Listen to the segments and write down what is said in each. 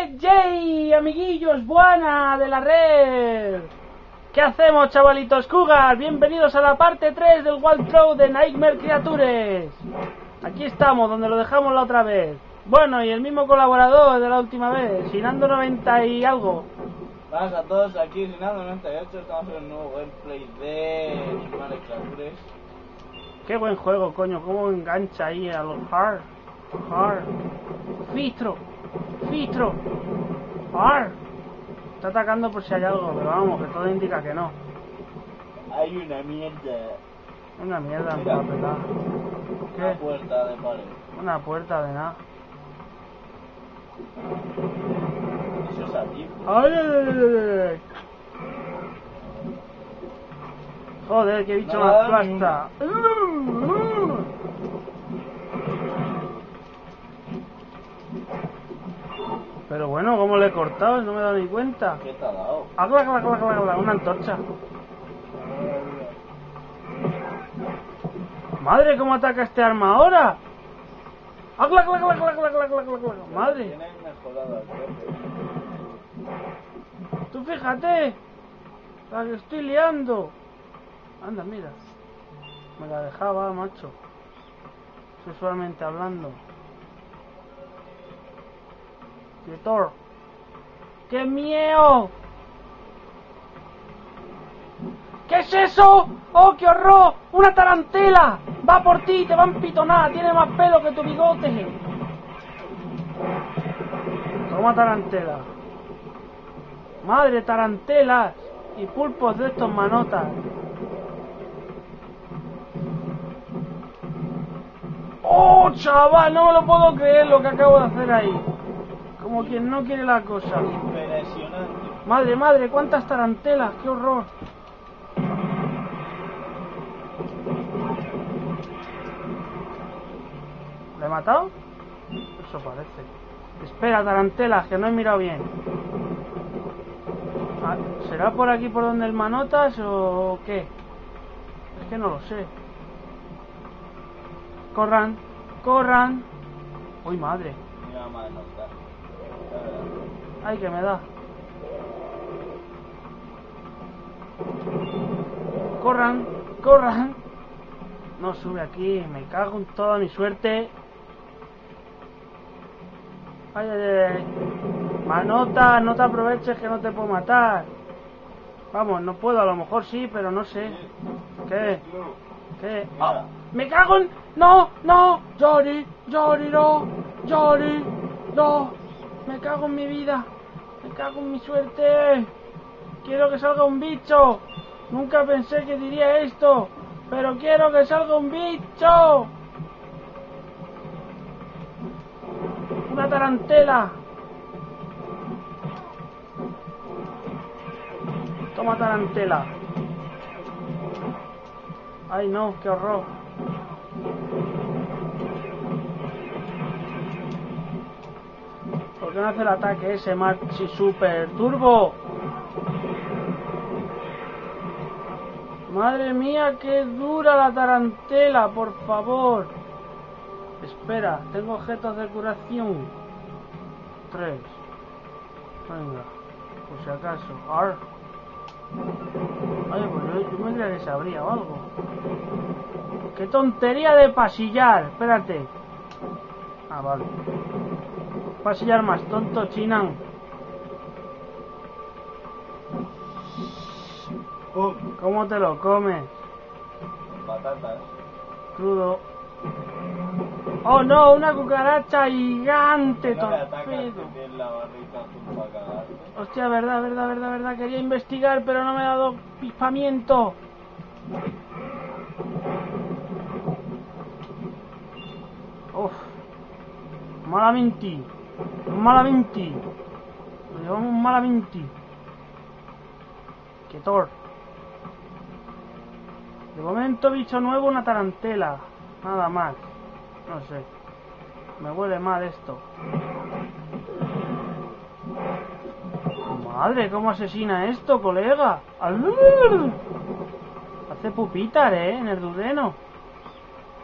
¡Yay! Amiguillos, buena de la red. ¿Qué hacemos, chavalitos Cougar? Bienvenidos a la parte 3 del walkthrough de Nightmare Creatures. Aquí estamos, donde lo dejamos la otra vez. Bueno, y el mismo colaborador de la última vez, Sinando 90 y algo. Buenas a todos, aquí Sinando 98, estamos en un nuevo gameplay de Nightmare Creatures. Qué buen juego, coño, cómo engancha ahí a los hard. Filtro. Hard. Está atacando por si hay algo, pero vamos, que todo indica que no. Hay una mierda. Una mierda, Mira, empapelada. una ¿Qué? puerta de pared. Una puerta de nada. Eso es aquí. ¡Ay! Joder, que bicho más plasta. Pero bueno, ¿cómo le he cortado? No me he dado ni cuenta. ¿Qué te ha dado? Una antorcha. Madre, ¿cómo ataca este arma ahora? Madre. Tienes mejorado el jefe. Tú fíjate. La que estoy liando. Anda, mira. Me la dejaba, macho. Sexualmente hablando. Quietor. ¡Qué miedo! ¿Qué es eso? ¡Oh, qué horror! ¡Una tarantela! ¡Va por ti! ¡Te va a empitonar! ¡Tiene más pelo que tu bigote! Toma tarantela. Madre, tarantelas y pulpos de estos manotas. ¡Oh, chaval! No me lo puedo creer lo que acabo de hacer ahí. Como quien no quiere la cosa. Impresionante. Madre, cuántas tarantelas, qué horror. ¿Le he matado? Eso parece. Espera, tarantelas, que no he mirado bien. Ah, ¿será por aquí por donde el manotas o qué? Es que no lo sé. Corran. Uy, madre. Mira, manota. Ay, que me da. Corran. No sube aquí, me cago en toda mi suerte. Ay. Manota, no te aproveches que no te puedo matar. Vamos, no puedo, a lo mejor sí, pero no sé. ¿Qué? Ah, ¡Me cago en! ¡No! ¡Jory, no! ¡Me cago en mi vida! ¡Me cago en mi suerte! ¡Quiero que salga un bicho! Nunca pensé que diría esto, pero quiero que salga un bicho. Una tarantela. Toma tarantela. Ay no, qué horror. ¿Por qué no hace el ataque ese Maxi Super Turbo? Madre mía, qué dura la tarantela, por favor. Espera, tengo objetos de curación. 3. Venga, por si acaso. Ay, pues yo me creía que se abría o algo. ¡Qué tontería de pasillar! Espérate. Ah, vale. Pasillar más tonto, Chinan. ¿Cómo te lo comes? patatas. Crudo. ¡Oh no! ¡Una cucaracha gigante! No le atacas, ¡Torpedo! que tienes la barrita azul para cagarte. Hostia, verdad. Quería investigar, pero no me ha dado pispamiento. Uf. Malamente. Lo llevamos malamente. Quietor. De momento, bicho nuevo, una tarantela. Nada más. No sé. Me huele mal esto. Madre, ¿cómo asesina esto, colega? Hace pupitar, en el dudeno.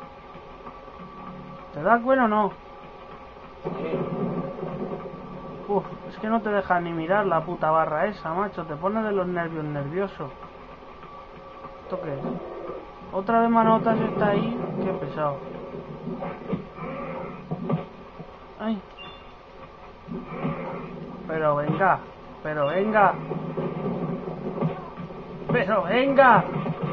¿Te das cuenta o no? Uf, es que no te deja ni mirar la puta barra esa, macho. Te pone de los nervios nervioso. ¿Esto qué es? Otra de manotas está ahí. Qué pesado. Ay. Pero venga. Pero venga. Pero venga.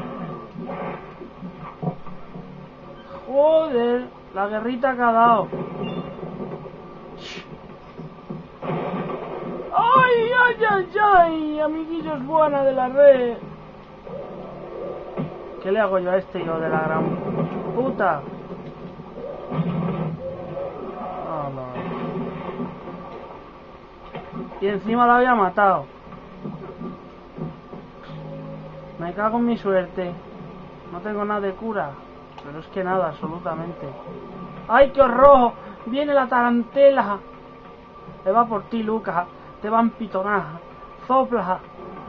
Joder. La guerrita que ha dado. ¡Ay, ay, ay, ay! Amiguillos buena de la red. ¿Qué le hago yo a este hijo de la gran puta? Oh, no. Y encima la había matado. Me cago en mi suerte. No tengo nada de cura. Pero es que nada, absolutamente. ¡Ay, qué horror! ¡Viene la tarantela! Le va por ti, Lucas. Te va a empitonar. ¡Sopla!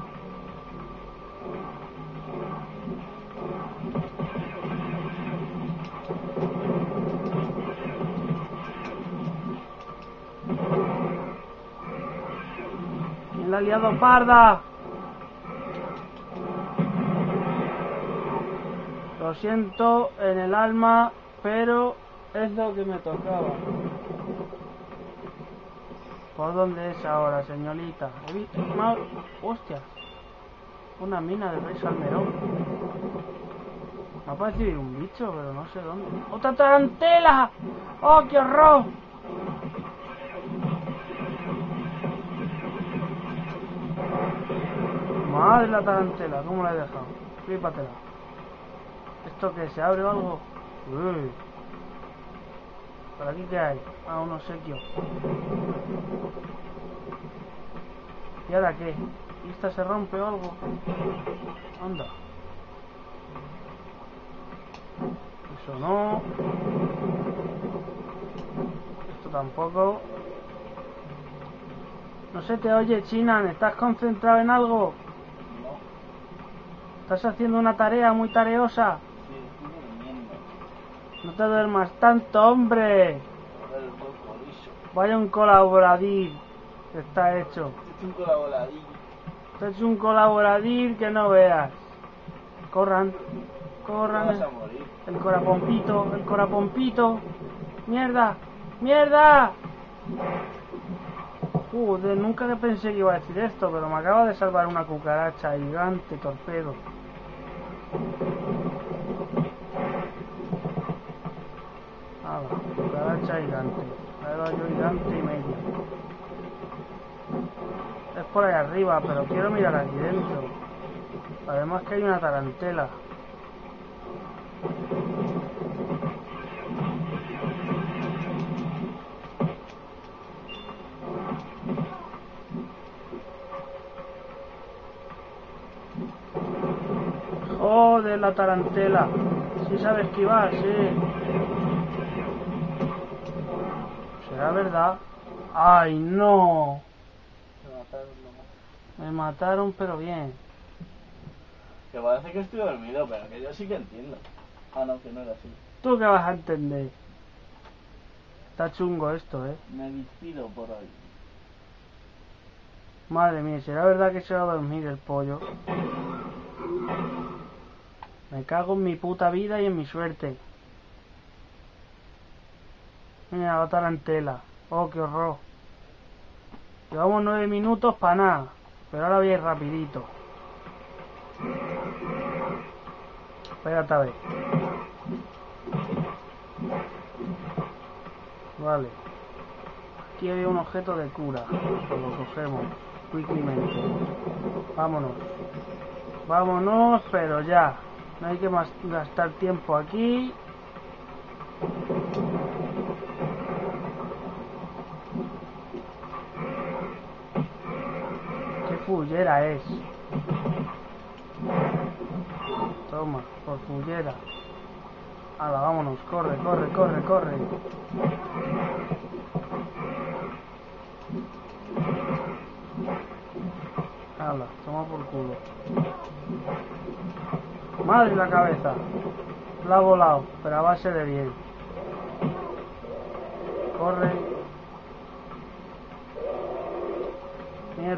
¡La ha liado parda! Lo siento en el alma, pero es lo que me tocaba. ¿Por dónde es ahora, señorita? He visto más... ¡Hostia! Una mina de rey salmerón. Me ha parecido un bicho, pero no sé dónde. ¡Otra tarantela! ¡Oh, qué horror! Madre la tarantela, ¿cómo la he dejado? Flípatela. ¿Esto qué? ¿Se abre o algo? Uy. ¿Por aquí qué hay? Ah, un obsequio. ¿Y ahora qué? ¿Y esta se rompe o algo? Anda. Eso no. Esto tampoco. No se te oye, Chinan. ¿Estás concentrado en algo? No. ¿Estás haciendo una tarea muy tareosa? Sí, estoy durmiendo. No te duermas tanto, hombre. A ver el cuerpo liso. Vaya un colaboradir que está hecho. Es un colaboradillo. Está hecho un colaboradir que no veas. Corran, Te corran. vas a morir. El corapompito, el corapompito. Mierda, mierda. Joder, nunca que pensé que iba a decir esto, pero me acaba de salvar una cucaracha gigante, torpedo. Nada, cucaracha gigante. La he dado yo gigante y medio. Es por ahí arriba, pero quiero mirar aquí dentro. Además que hay una tarantela. Joder, la tarantela. Sí sabe esquivar, sí. ¿Será verdad? ¡Ay, no! Me mataron nomás. Me mataron, pero bien. Que parece que estoy dormido, pero que yo sí que entiendo. Ah, no, que no era así. ¿Tú qué vas a entender? Está chungo esto, ¿eh? Me despido por hoy. Madre mía, ¿será verdad que se va a dormir el pollo? Me cago en mi puta vida y en mi suerte. Mira, la tarantela. Oh, qué horror. Llevamos 9 minutos para nada. Pero ahora voy a ir rapidito. Espérate a ver. Vale. Aquí había un objeto de cura. Pues lo cogemos. Quicklymente. Vámonos. Vámonos, pero ya. No hay que más gastar tiempo aquí. Qué fullera es. Toma, por fullera. Hala, vámonos, corre, corre, corre, corre. Hala, toma por culo. Madre la cabeza. La ha volado, pero a base de bien. Corre.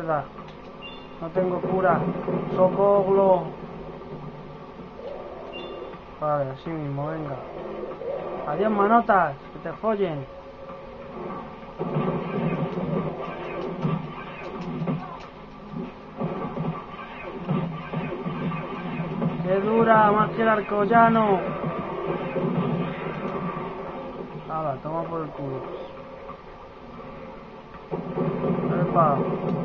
mierda. No tengo cura. ¡Socorro! Vale, así mismo, venga. Adiós, manotas. Que te follen. ¡Qué dura! Más que el arcollano. Hala, toma por el culo. Epa.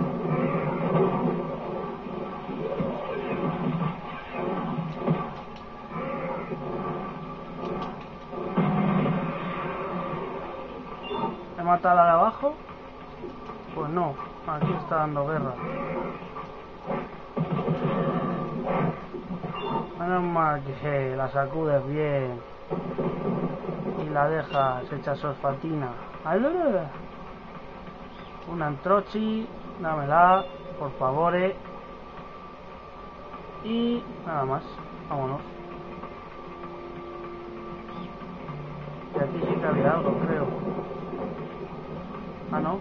¿He matado a la de abajo? Pues no, aquí está dando guerra. Menos mal que la sacudes bien y la dejas hecha solfatina. Una antrochi, dámela, por favor. Y nada más, vámonos. Y aquí sí que había algo, creo. Ah, no.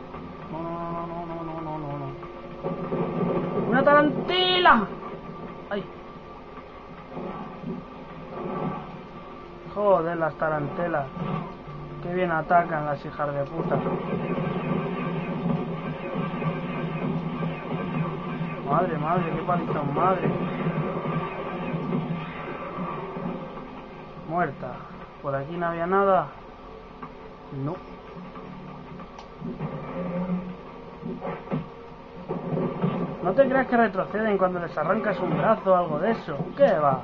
No. ¡Una tarantela! ¡Ay! Joder, las tarantelas. Qué bien atacan las hijas de puta. Madre, qué palizón, madre. Muerta. Por aquí no había nada. No. No te creas que retroceden cuando les arrancas un brazo o algo de eso. ¿Qué va?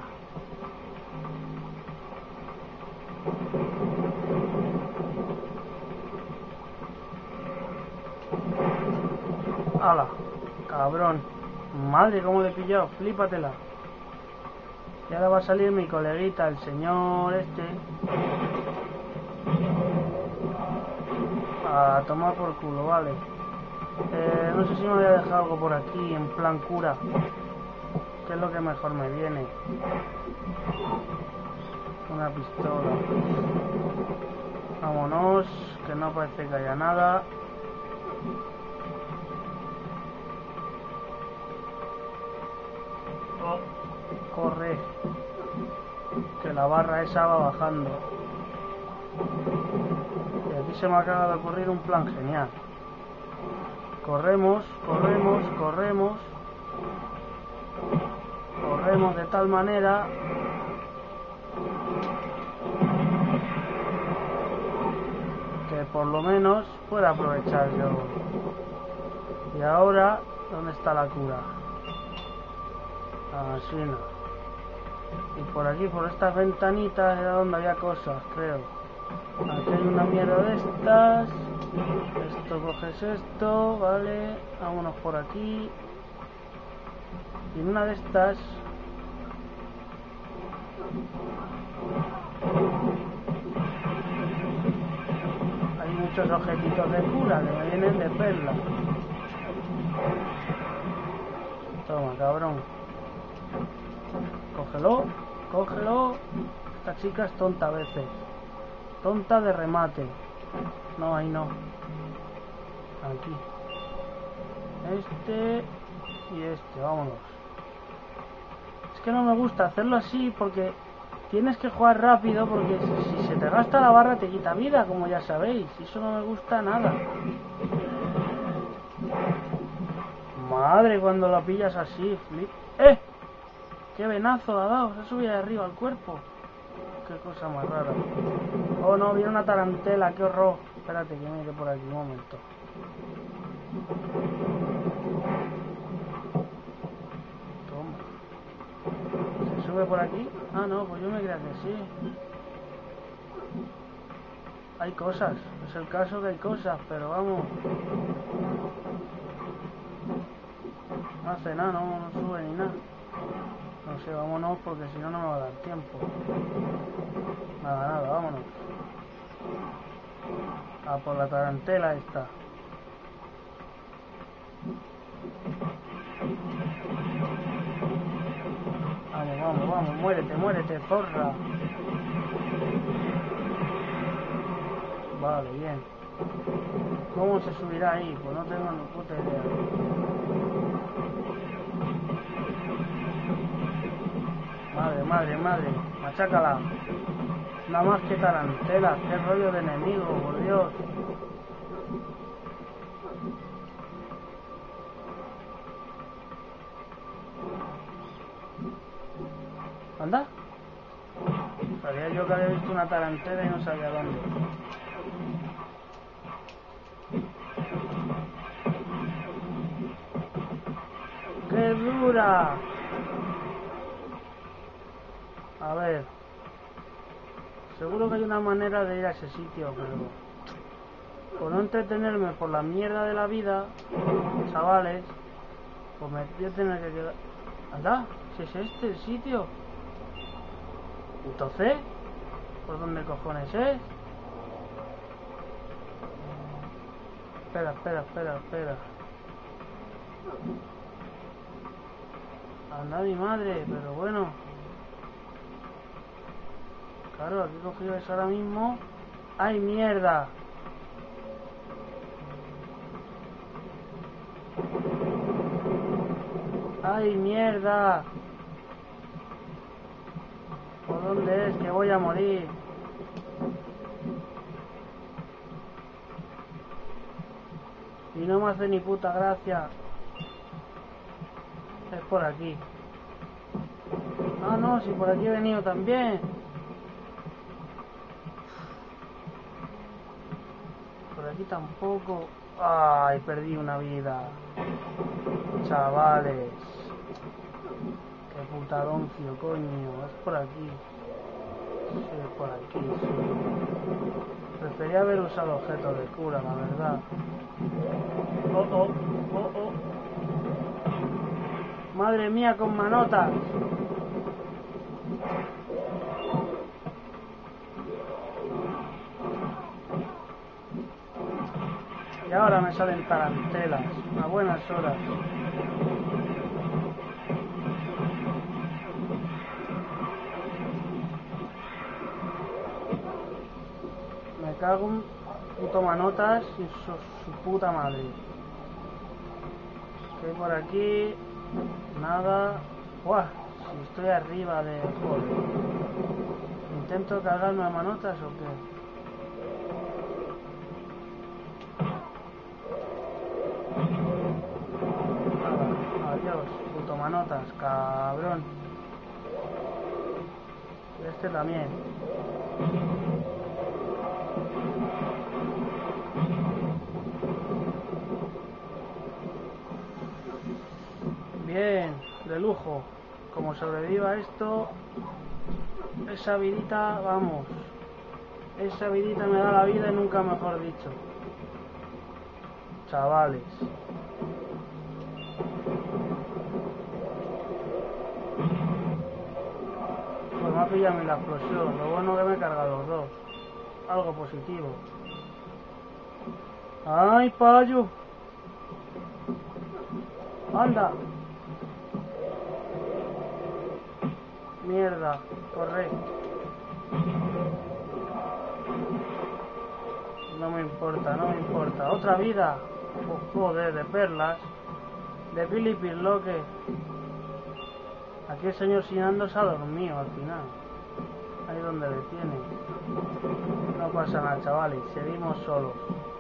¡Hala! Cabrón. Madre, cómo le he pillado. Flípatela. Y ahora va a salir mi coleguita, el señor este. A tomar por culo, vale. No sé si me voy a dejar algo por aquí, en plan cura. Que es lo que mejor me viene. Una pistola. Vámonos, que no parece que haya nada. Oh, corre. Que la barra esa va bajando. Y aquí se me acaba de ocurrir un plan genial. Corremos de tal manera que por lo menos pueda aprovechar yo. Y ahora, ¿dónde está la cura? Así no. Y por aquí, por estas ventanitas, era donde había cosas, creo. Aquí hay una mierda de estas. Esto, coges esto, vale. Vámonos por aquí. Y en una de estas hay muchos objetitos de cura que me vienen de perla. Toma, cabrón. Cógelo. Esta chica es tonta a veces. Tonta de remate. No, ahí no. Aquí. Este y este, vámonos. Es que no me gusta hacerlo así porque tienes que jugar rápido, porque si se te gasta la barra te quita vida, como ya sabéis. Y eso no me gusta nada. Madre, cuando la pillas así, flip. ¡Eh! ¡Qué venazo ha dado! Se ha subido de arriba al cuerpo. Qué cosa más rara. Oh no, viene una tarantela, qué horror. Espérate que me iré por aquí un momento. Toma. ¿Se sube por aquí? Ah no, pues yo me creía que sí. Hay cosas, es el caso que hay cosas, pero vamos. No hace nada, no sube ni nada. No sé, vámonos porque si no, no me va a dar tiempo. Nada, vámonos. A por la tarantela esta. Vamos, muérete, zorra. Vale, bien. ¿Cómo se subirá ahí? Pues no tengo ni puta idea. madre, madre. Machácala. Nada más que tarantelas. Qué rollo de enemigo, por Dios. ¿Anda? Sabía yo que había visto una tarantela y no sabía dónde. ¡Qué dura! A ver. Seguro que hay una manera de ir a ese sitio, pero... por no entretenerme por la mierda de la vida, chavales, pues me voy a tener que quedar... ¿Anda? ¿Si es este el sitio? Entonces, ¿por dónde cojones es? Espera. Anda mi madre, pero bueno. Claro, aquí he cogido eso ahora mismo. ¡Ay, mierda! ¡Ay, mierda! ¿Por dónde es que voy a morir? Y no me hace ni puta gracia. Es por aquí. Ah, no, si por aquí he venido también. Por aquí tampoco. Ay, perdí una vida. Chavales. Qué putadoncio, coño. Es por aquí. Sí, es por aquí, sí. Prefería haber usado objetos de cura, la verdad. Oh. Madre mía, con manotas. Y ahora me salen tarantelas, a buenas horas. Me cago en puto manotas y su puta madre. ¿Qué hay por aquí? Nada. ¡Buah! Si estoy arriba de... joder. ¿Intento cargarme a manotas o qué? Adiós, puto manotas, cabrón. Y este también. Bien, de lujo. Como sobreviva esto, esa vidita, vamos. Esa vidita me da la vida y nunca mejor dicho. Chavales. Pues me ha pillado en la explosión. Lo bueno que me he cargado los dos. Algo positivo. ¡Ay, payo! ¡Anda! Mierda, corre. No me importa. ¡Otra vida! Oh, joder, de perlas. De Pili Pirloque. Aquí el señor Sinando se ha dormido al final. Ahí donde le tiene. No pasa nada, chavales. Seguimos solos.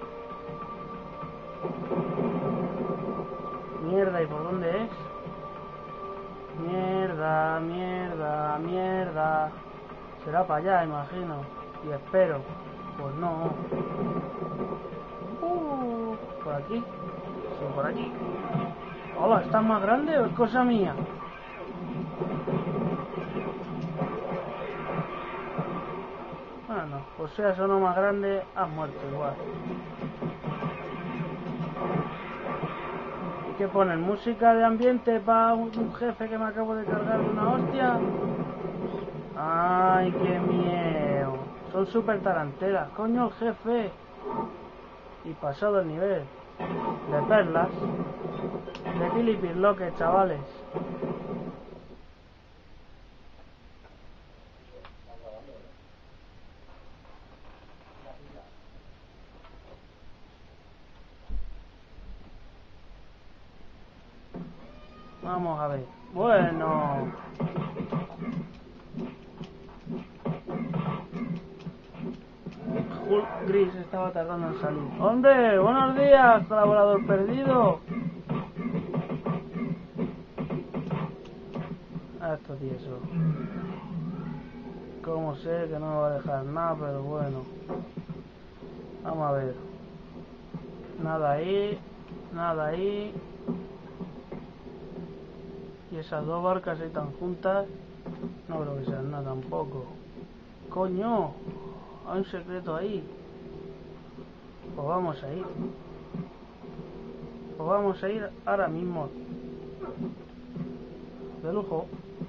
Mierda, ¿y por dónde es? Mierda. Será para allá, imagino. Y espero. Pues no. ¿Por aquí? Sí, por aquí. Hola, ¿estás más grande o es cosa mía? Bueno, pues seas o no más grande, has muerto igual. ¿Y qué ponen? ¿Música de ambiente para un jefe que me acabo de cargar de una hostia? ¡Ay, qué miedo! Son súper tarantelas, coño el jefe. Y pasado el nivel. De perlas. De Pili Pirloque, chavales. Vamos a ver. Bueno. full gris estaba tardando en salir. ¡Hombre! ¡Buenos días, colaborador perdido! Esto tieso. Como sé que no me va a dejar nada, pero bueno. Vamos a ver. Nada ahí. Nada ahí. Y esas dos barcas ahí tan juntas. No creo que sean nada tampoco. ¡Coño! Hay un secreto ahí. Pues vamos a ir. Pues vamos a ir ahora mismo. De lujo.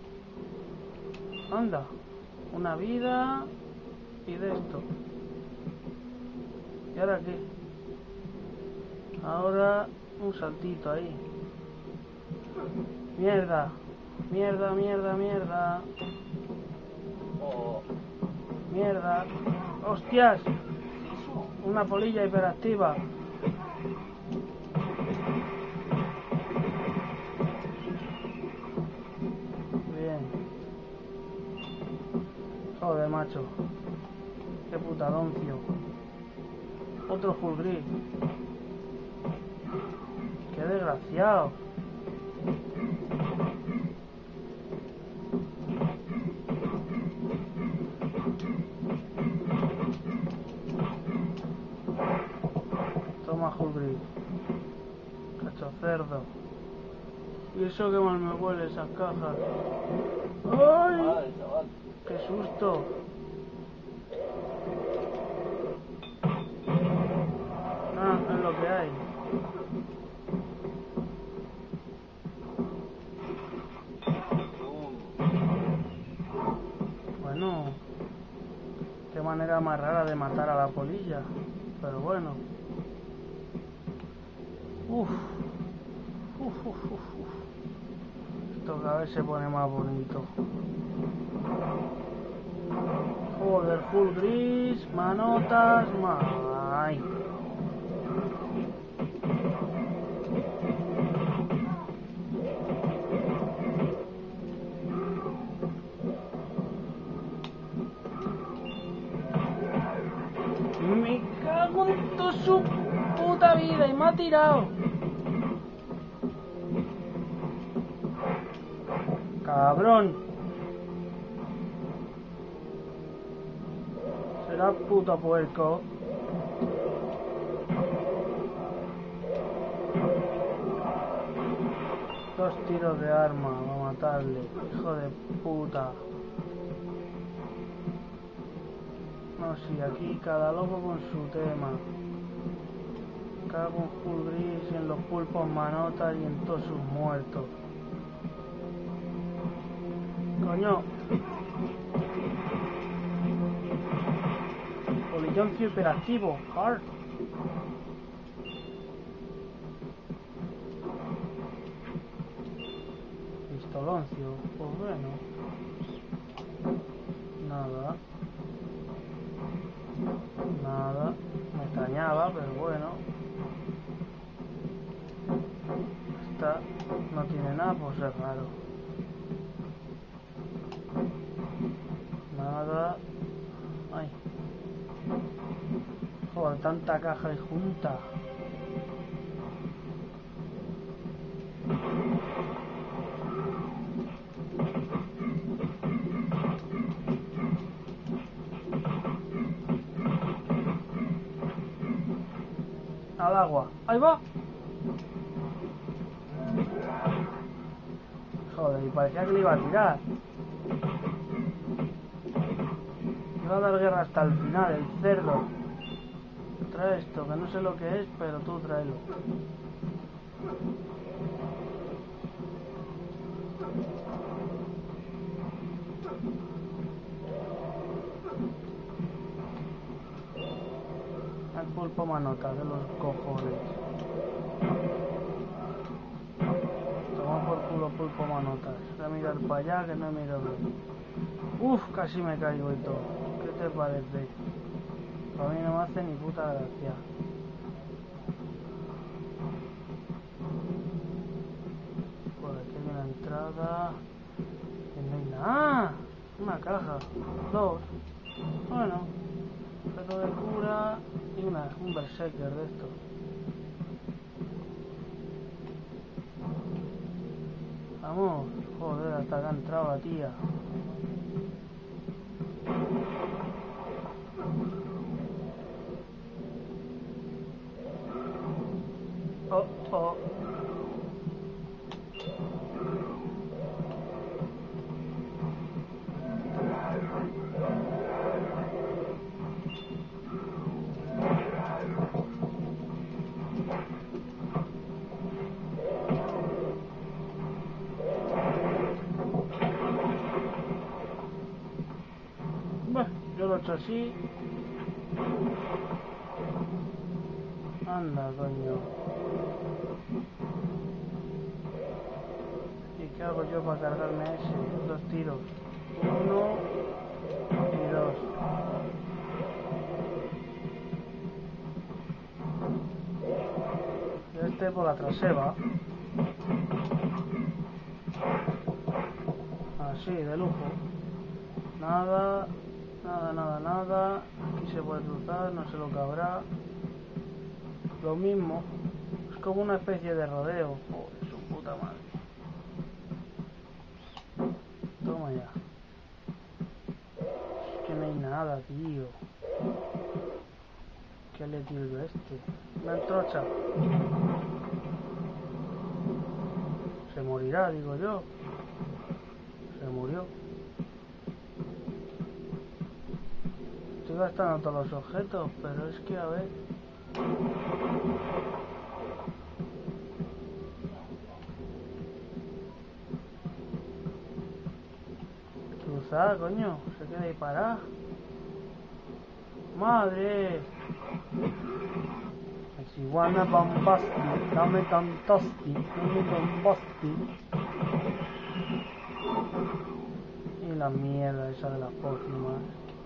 Anda. Una vida. Y de esto. ¿Y ahora qué? Ahora un saltito ahí. Mierda. Mierda, mierda, mierda. Oh. Mierda. ¡Hostias! Una polilla hiperactiva. Bien. Joder, macho. Qué putadoncio. Otro full gris. Qué desgraciado. Toma full gris. Cacho cerdo. Y eso que mal me huele esas cajas. ¡Ay! Madre, chaval. ¡Qué susto! Ah, es lo que hay. Bueno, qué manera más rara de matar a la polilla. Pero bueno. Uf. Uf, uf, uf, uf. Esto cada vez se pone más bonito. Joder, full gris, manotas, ay. Me cago en toda su puta vida y me ha tirado. Cabrón. Será puto puerco. Dos tiros de arma para matarle. Hijo de puta. No, sí, aquí cada loco con su tema. Cago en full gris y en los pulpos manotas y en todos sus muertos. Coño. Polilloncio hiperactivo. Hard. Pistoloncio. Pues bueno. Nada. Nada. Me extrañaba, pero bueno. Esta no tiene nada, pues es raro. Nada. Ay. Joder, tanta caja y junta. Al agua. ¡Ahí va! Joder, y parecía que le iba a tirar. Iba a dar guerra hasta el final, el cerdo. Trae esto, que no sé lo que es, pero tú tráelo. El pulpo manota de los cojones. Toma por culo pulpo manotas. Voy a mirar para allá que no miro bien. Uf, casi me caigo y todo. ¿Qué te parece? A mí no me hace ni puta gracia. Por aquí hay una entrada. Y no hay nada. Una caja. Dos. Bueno. poquito de cura y un berserker de esto. Vamos, joder, hasta que ha entrado la tía. Oh, oh. Bueno, yo lo he hecho así. Anda, coño. ¿Y qué hago yo para cargarme ese? 2 tiros. 1 y 2. Este por la trasera. Así, de lujo. Nada, nada. Aquí se puede cruzar, no sé lo que habrá. Lo mismo. Es como una especie de rodeo. Joder, su puta madre. Toma ya. Es que no hay nada, tío. ¿Qué le tiro yo a este? Una trocha. Se morirá, digo yo. Se murió. Estoy gastando todos los objetos, pero es que a ver. Cruzar, coño. Se queda ahí parada. ¡Madre! Si wanna bombasti, dame tantosti, dame bombasti. Y la mierda esa de las pócimas.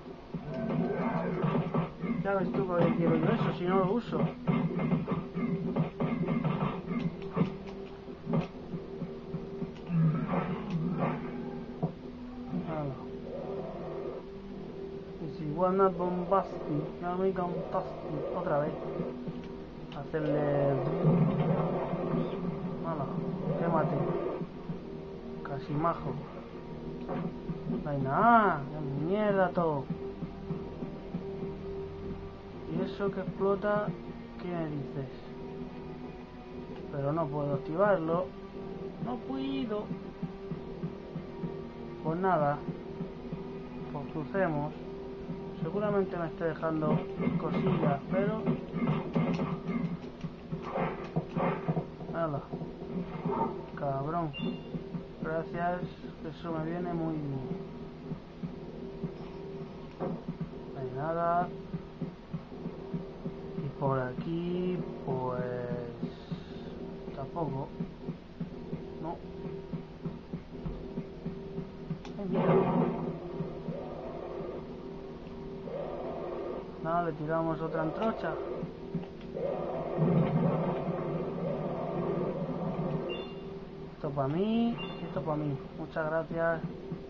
Ya ves tú por qué quiero yo eso, si no lo uso. Y si wanna bombasti, dame tantosti. Otra vez. Hacerle... Bueno, quémate. Casi majo. No hay nada, es mierda todo. Y eso que explota, ¿qué me dices? Pero no puedo activarlo. No puedo. Pues nada. Pues crucemos. Seguramente me esté dejando cosillas, pero... Nada. Cabrón. Gracias, eso me viene muy bien. No hay nada. Y por aquí, pues... tampoco. No. Mira. Nada, le tiramos otra antrocha. Esto para mí y esto para mí. Muchas gracias.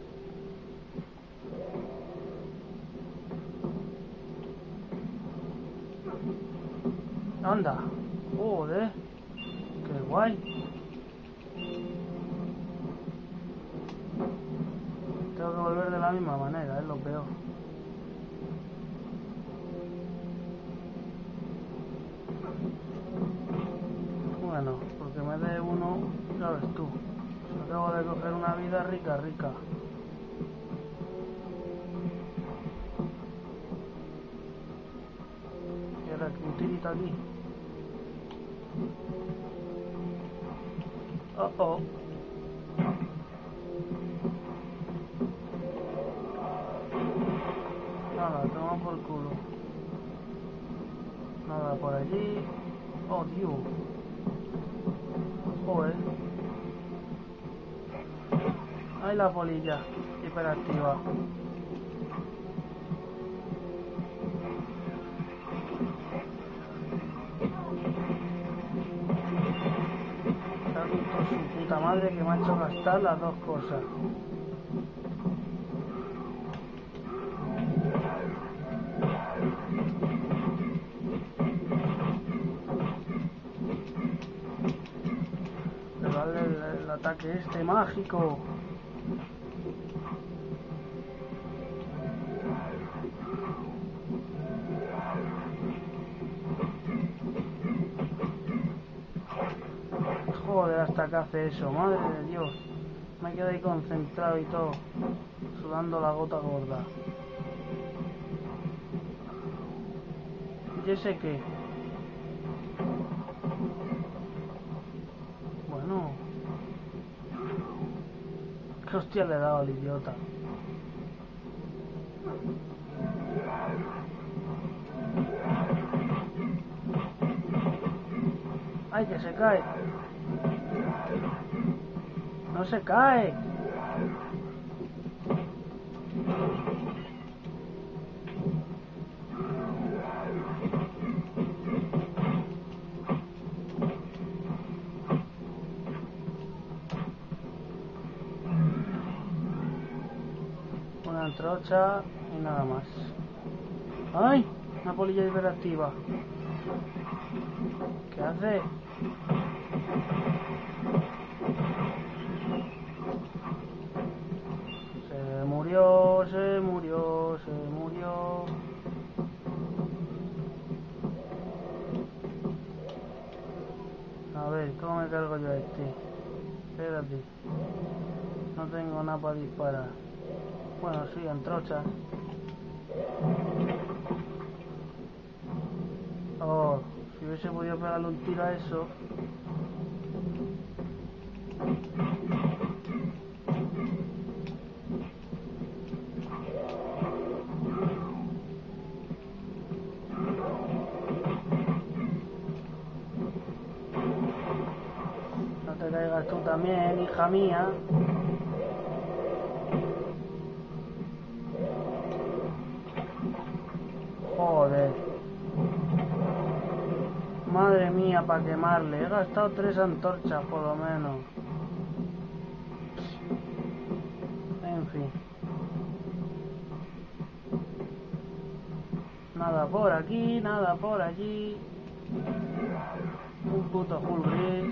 Anda. Joder. Qué guay. Tengo que volver de la misma manera, es lo peor. Bueno, porque me dé uno, ya ves tú. Acabo de coger una vida rica. Y ahora que un tirito aquí. Oh. Nada, toma por culo. Nada por allí. Oh, Dios. Joder. Ahí la polilla hiperactiva. Por su puta madre que me ha hecho gastar las dos cosas. ataque este mágico. Joder, hasta que hace eso, madre de Dios. Me quedé ahí concentrado y todo, sudando la gota gorda. ¿Y ese qué? Bueno. ¿Qué hostia le he dado al idiota? ¡Ay, que se cae! ¡No se cae! Una antorcha y nada más. ¡Ay! Una polilla hiperactiva. ¿Qué hace? Se murió, se murió, se murió. A ver, ¿cómo me cargo yo a este? Espérate. No tengo nada para disparar. Bueno, sí, antorcha. Oh, si hubiese podido pegarle un tiro a eso. No te caigas tú también, hija mía. Joder. Madre mía, para quemarle. He gastado 3 antorchas por lo menos. En fin. Nada por aquí, nada por allí. Un puto full gris.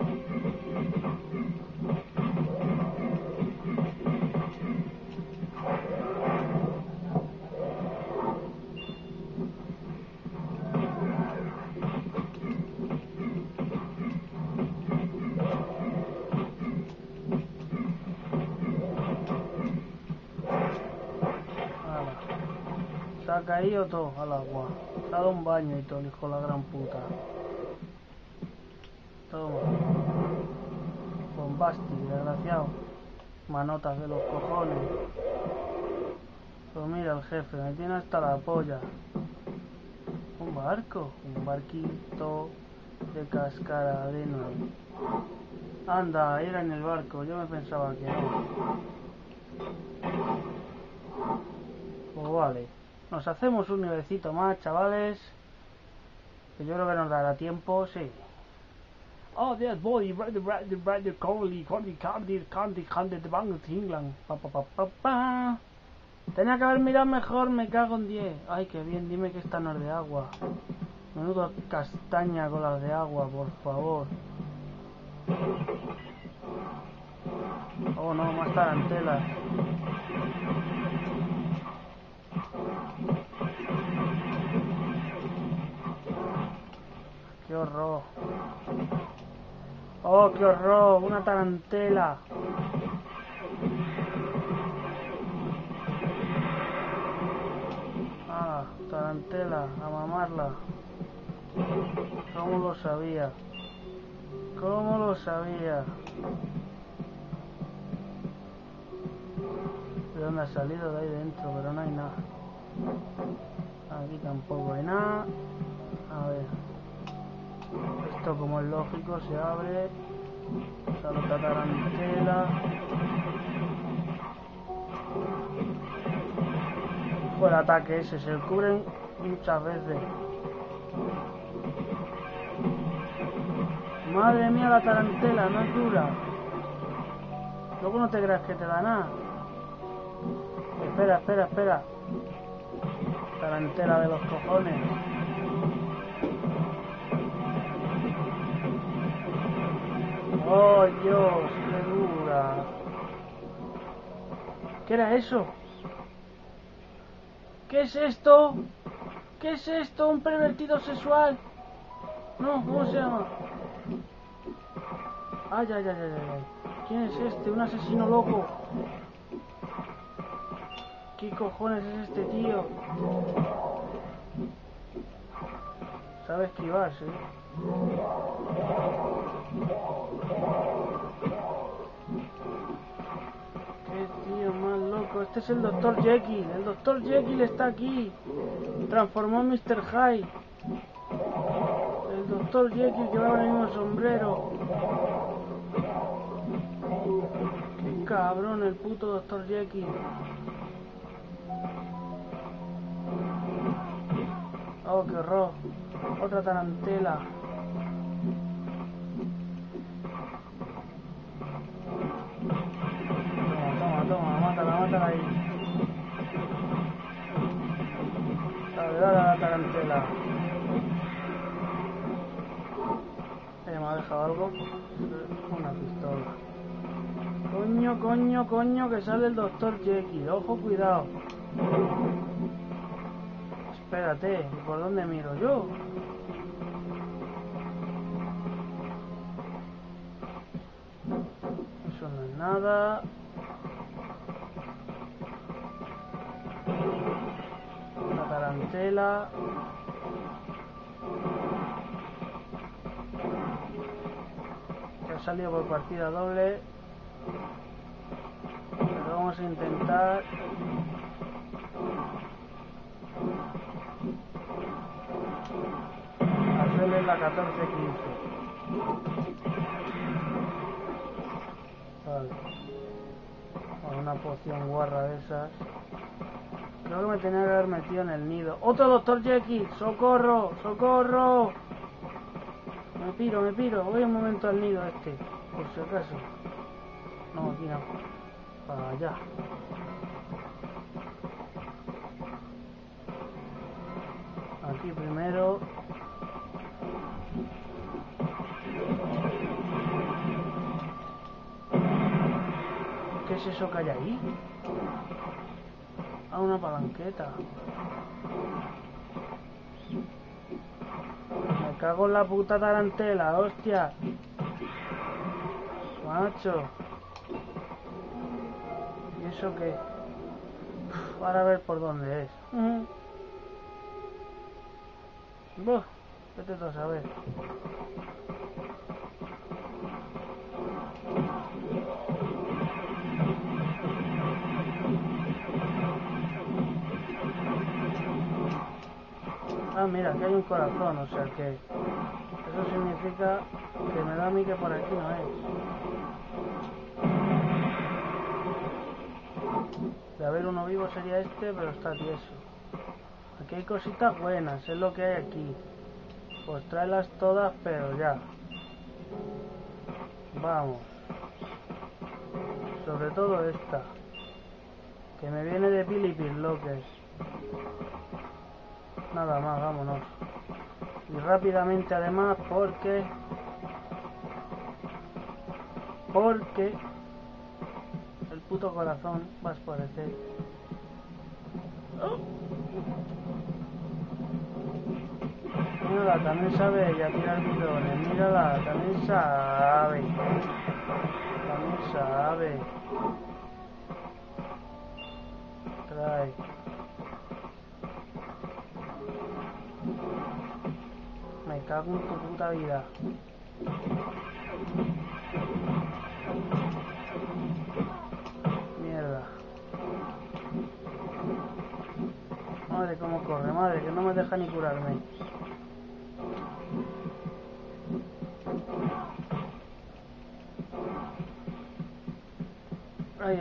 Se ha caído todo al agua. Se ha dado un baño y todo, el hijo de la gran puta. Toma. Bombasti, desgraciado. Manotas de los cojones. Pues mira el jefe, me tiene hasta la polla. Un barco, un barquito de cáscara de nuevo. Anda, era en el barco, yo me pensaba que no. Pues vale. Nos hacemos un nivelecito más, chavales. Que yo creo que nos dará tiempo, sí. Oh, there's body, right, Corley, Candy, the Bang, England. Pa. Tenía que haber mirado mejor, me cago en 10. Ay, qué bien, dime que esta no es de agua. Menudo castaña con las de agua, por favor. Oh, no, más tarantelas. ¡Qué horror! ¡Oh, qué horror! ¡Una tarantela! ¡Ah, tarantela! ¡A mamarla! ¿Cómo lo sabía? ¿Cómo lo sabía? ¿De dónde ha salido? De ahí dentro, pero no hay nada. Aquí tampoco hay nada. A ver. Esto, como es lógico, se abre. Sale otra tarantela. Fue el ataque ese, se cubren muchas veces. Madre mía, la tarantela, no es dura. Luego no te creas que te da nada. Espera. Tarantela de los cojones. Oh, Dios, qué basura. ¿Qué era eso? ¿Qué es esto? ¿Qué es esto? ¿Un pervertido sexual? No, ¿cómo se llama? Ay, ay, ay, ay, ay. ¿Quién es este? ¿Un asesino loco? ¿Qué cojones es este tío? Sabe esquivar, ¿sí? Qué tío más loco. Este es el Dr. Jekyll. El Dr. Jekyll está aquí. Transformó en Mr. Hyde. El Dr. Jekyll que va con el mismo sombrero. Qué cabrón el puto Dr. Jekyll. Oh, qué horror. Otra tarantela. Toma, mátala ahí. Dale a la tarantela. Me ha dejado algo. Una pistola. Coño, que sale el Dr. Jekyll. Ojo, cuidado. Espérate, ¿y por dónde miro yo? Eso no es nada. La tarantela. Que ha salido por partida doble. Pero vamos a intentar. Hacerle la 14-15. Vale. Con una poción guarra de esas. Creo que me tenía que haber metido en el nido. ¡Otro Dr. Jekyll! ¡Socorro! ¡Socorro! Me piro. Voy un momento al nido este. Por si acaso. No, aquí no. Para allá. Aquí primero. ¿Qué es eso que hay ahí? Ah, una palanqueta. Me cago en la puta tarantela, hostia. Macho. ¿Y eso qué? Para ver por dónde es. Buh, vete tú a saber. Ah, mira, aquí hay un corazón, o sea que eso significa que me da a mí que por aquí no es. De haber uno vivo sería este, pero está tieso. Aquí hay cositas buenas, es lo que hay aquí. Pues tráelas todas, pero ya. Vamos. Sobre todo esta. Que me viene de Pilipil Loques. Nada más, vámonos. Y rápidamente además porque el puto corazón va a aparecer. ¡Oh! Mírala, también sabe ella tirar bidones. Mírala, también sabe. Trae. Me cago en tu puta vida. Mierda. Madre, cómo corre, madre, que no me deja ni curarme. Ay.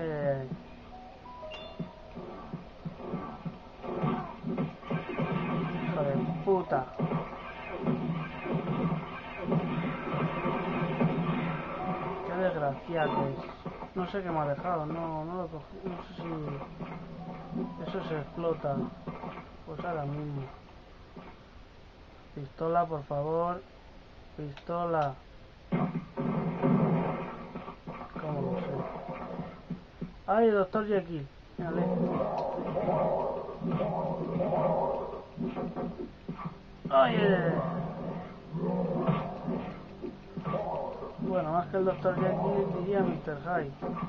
Hijo de puta. Qué desgraciado es. No sé qué me ha dejado, no lo cogí, no sé si eso se explota. Pues ahora mismo. Pistola, por favor. Pistola. ¿Cómo lo sé? ¡Ay, Doctor Jekyll! Mírale. ¡Ay! Bueno, más que el Doctor Jekyll diría Mr. Hyde.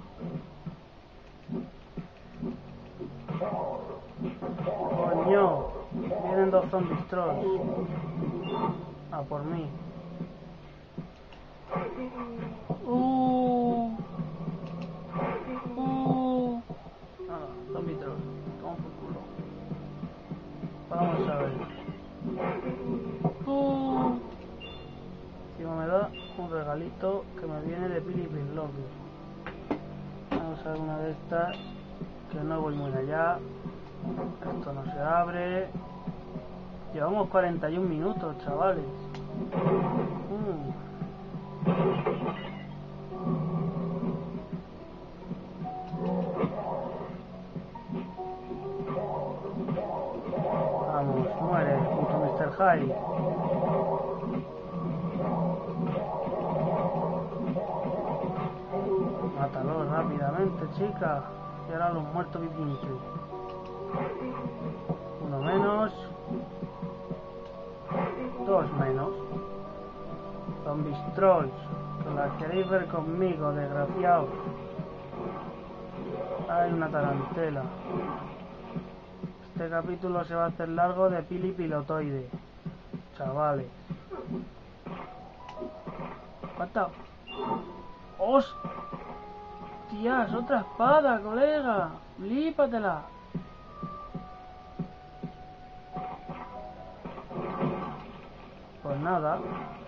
¡Coño! Vienen dos zombies trolls. A por mí. Zombie troll. Toma por culo. Vamos a ver. Encima me da un regalito que me viene de Pili Loki. Vamos a ver una de estas. Que no voy muy allá. Esto no se abre. Llevamos 41 minutos, chavales. Vamos, muere, junto a Mr. Hyde. Mátalo rápidamente, chica. Y ahora los muertos vivientes. Uno menos. Dos menos. Zombies trolls. Que las queréis ver conmigo, desgraciados. Hay una tarantela. Este capítulo se va a hacer largo de Pili Pilotoide. Chavales. ¿Cuánto? ¡Hostias! ¡Otra espada, colega! ¡Flípatela! Pues nada.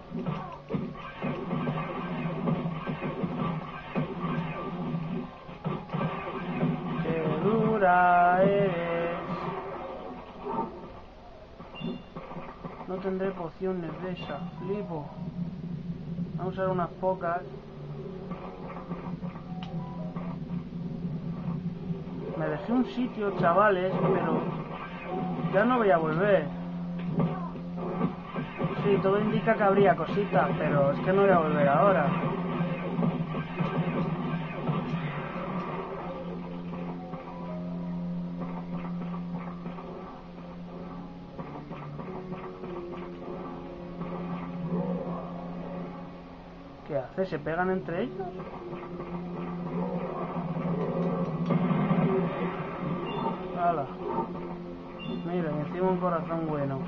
¡Qué dura eres! No tendré pociones de esa, flipo. Vamos a usar unas pocas. Me dejé un sitio, chavales, pero ya no voy a volver. Sí, todo indica que habría cositas, pero es que no voy a volver ahora. ¿Qué hace? ¿Se pegan entre ellos? ¡Hala! Mira, encima un corazón bueno.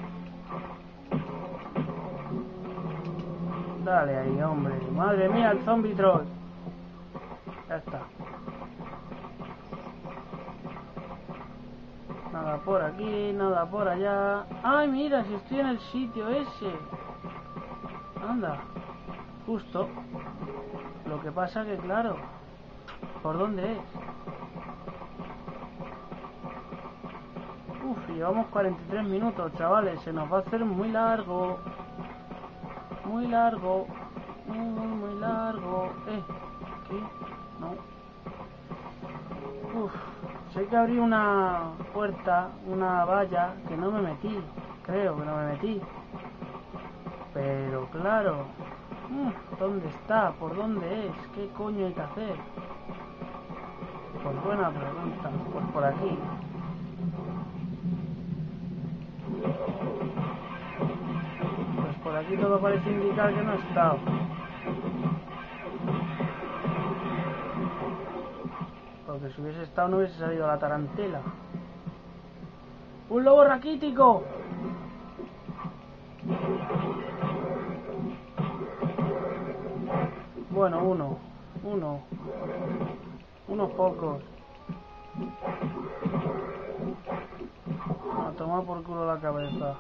Dale ahí, hombre. Madre mía, el zombie troll. Ya está. Nada por aquí, nada por allá. ¡Ay, mira! Si estoy en el sitio ese. Anda. Justo. Lo que pasa que, claro, ¿por dónde es? Uf, llevamos 43 minutos, chavales. Se nos va a hacer muy largo. Muy largo. Muy largo. ¿Qué? No. Uf. Sé que abrí una puerta, una valla, que no me metí. Creo que no me metí. Pero claro. ¿Dónde está? ¿Por dónde es? ¿Qué coño hay que hacer? Pues buena pregunta. Pues por aquí. Pues por aquí todo parece indicar que no he estado. Porque si hubiese estado no hubiese salido la tarantela. ¡Un lobo raquítico! Bueno, unos pocos. A tomar por culo la cabeza.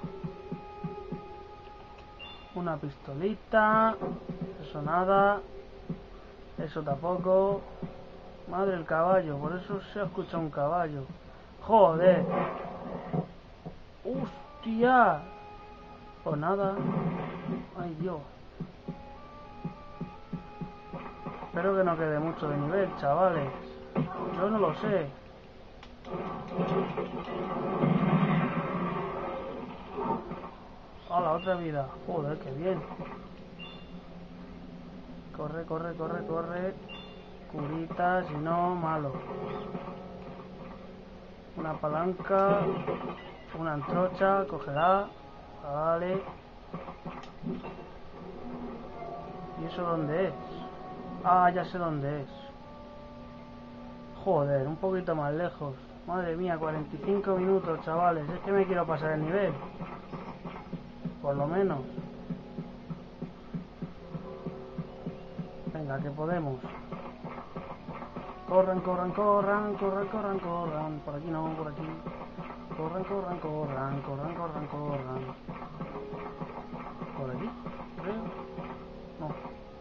Una pistolita. Eso nada. Eso tampoco. Madre, el caballo. Por eso se ha escuchado un caballo. Joder. Hostia. Pues nada. Ay, Dios. Espero que no quede mucho de nivel, chavales. Yo no lo sé. ¡Hala, otra vida! Joder, qué bien. Corre. Curita, si no, malo. Una palanca. Una antorcha, cogerá. Vale. ¿Y eso dónde es? Ah, ya sé dónde es. Joder, un poquito más lejos. Madre mía, 45 minutos, chavales. Es que me quiero pasar el nivel. Por lo menos. Venga, que podemos. Corran, corran, corran, corran, corran, corran. Por aquí no, por aquí. Corran, corran, corran, corran, corran, corran. ¿Por aquí? Creo. No.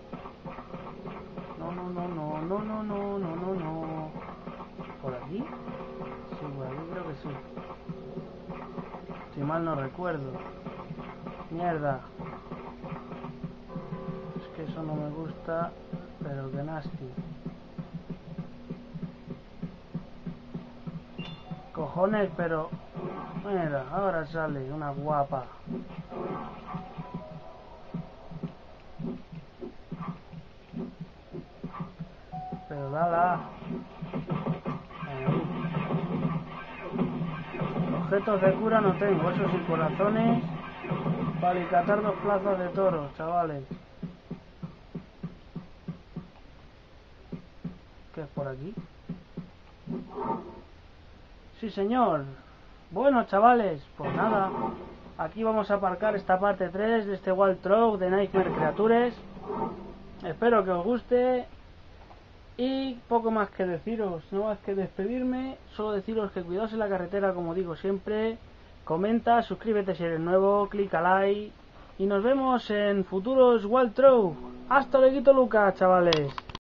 No, no, no, no, no, no, no, no, no, no. ¿Por aquí? Sí, por aquí creo que sí. Si mal no recuerdo. Mierda. Es que eso no me gusta, pero que nasty. Cojones, pero... Mira, ahora sale una guapa. Pero dala. Objetos de cura no tengo, eso sí, corazones. Para alicatar 2 plazas de toros, chavales. ¿Qué es por aquí? Sí, señor. Bueno, chavales, pues nada. Aquí vamos a aparcar esta parte 3 de este Wild Truck de Nightmare Creatures. Espero que os guste. Y poco más que deciros, no más que despedirme. Solo deciros que cuidaos en la carretera, como digo siempre. Comenta, suscríbete si eres nuevo, clica like. Y nos vemos en futuros Wild Truck. Hasta luego, Lucas, chavales.